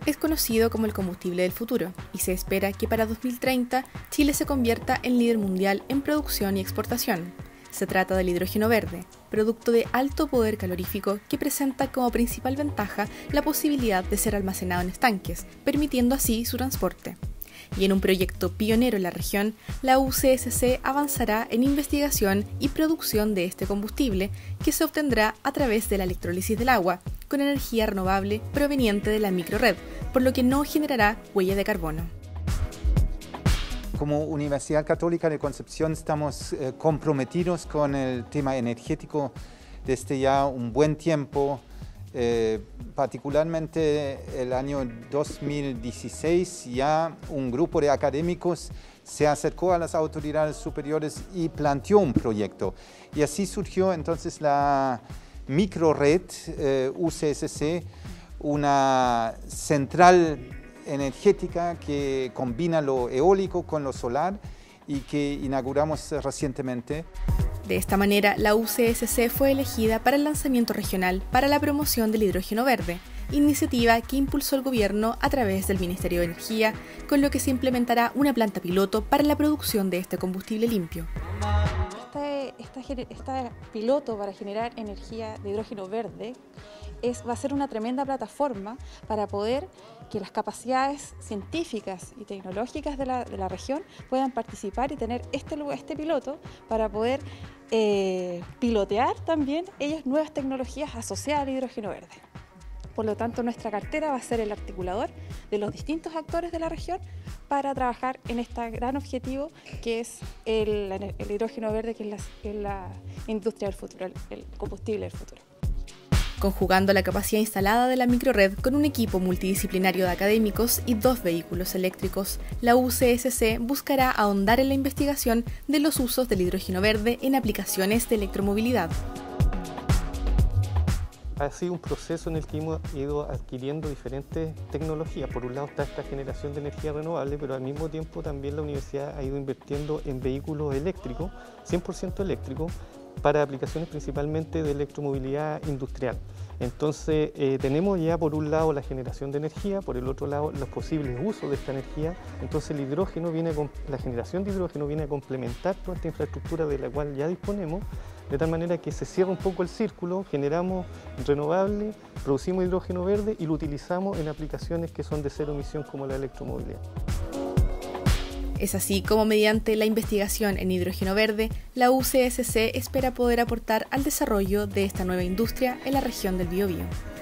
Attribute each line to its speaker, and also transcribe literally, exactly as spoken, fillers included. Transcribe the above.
Speaker 1: es conocido como el combustible del futuro y se espera que para dos mil treinta Chile se convierta en líder mundial en producción y exportación. Se trata del hidrógeno verde, producto de alto poder calorífico que presenta como principal ventaja la posibilidad de ser almacenado en estanques, permitiendo así su transporte. Y en un proyecto pionero en la región, la U C S C avanzará en investigación y producción de este combustible, que se obtendrá a través de la electrólisis del agua, con energía renovable proveniente de la microred, por lo que no generará huella de carbono.
Speaker 2: Como Universidad Católica de Concepción estamos eh, comprometidos con el tema energético desde ya un buen tiempo. Eh, particularmente el año dos mil dieciséis ya un grupo de académicos se acercó a las autoridades superiores y planteó un proyecto. Y así surgió entonces la microred eh, U C S C, una central energética que combina lo eólico con lo solar y que inauguramos recientemente.
Speaker 1: De esta manera, la U C S C fue elegida para el lanzamiento regional para la promoción del hidrógeno verde, iniciativa que impulsó el gobierno a través del Ministerio de Energía, con lo que se implementará una planta piloto para la producción de este combustible limpio.
Speaker 3: Este, esta, esta piloto para generar energía de hidrógeno verde es, va a ser una tremenda plataforma para poder que las capacidades científicas y tecnológicas de la, de la región puedan participar y tener este, este piloto para poder eh, pilotear también ellas nuevas tecnologías asociadas al hidrógeno verde. Por lo tanto, nuestra cartera va a ser el articulador de los distintos actores de la región para trabajar en este gran objetivo que es el, el hidrógeno verde, que es la, es la industria del futuro, el, el combustible del futuro.
Speaker 1: Conjugando la capacidad instalada de la microred con un equipo multidisciplinario de académicos y dos vehículos eléctricos, la U C S C buscará ahondar en la investigación de los usos del hidrógeno verde en aplicaciones de electromovilidad.
Speaker 4: Ha sido un proceso en el que hemos ido adquiriendo diferentes tecnologías. Por un lado está esta generación de energía renovable, pero al mismo tiempo también la universidad ha ido invirtiendo en vehículos eléctricos, cien por ciento eléctricos, para aplicaciones principalmente de electromovilidad industrial. Entonces eh, tenemos ya por un lado la generación de energía, por el otro lado los posibles usos de esta energía. Entonces el hidrógeno viene a, la generación de hidrógeno viene a complementar toda esta infraestructura de la cual ya disponemos, de tal manera que se cierra un poco el círculo, generamos renovable, producimos hidrógeno verde y lo utilizamos en aplicaciones que son de cero emisión como la electromovilidad.
Speaker 1: Es así como mediante la investigación en hidrógeno verde, la U C S C espera poder aportar al desarrollo de esta nueva industria en la región del Biobío.